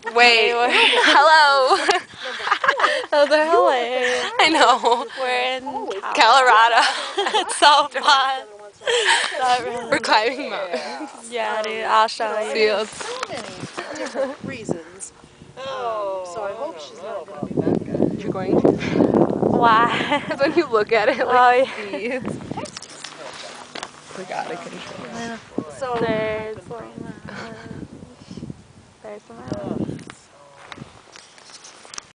Wait. Hello. Oh, they're hilarious. I know. We're in Colorado. It's so fun. We're climbing mountains. Yeah, dude, I'll show you. Fields. So many different reasons. So I hope she's not going to be that good. You're going to? Why? Because when you look at it, Oh, like, yeah. seeds. Like out of control. So There's some mountains.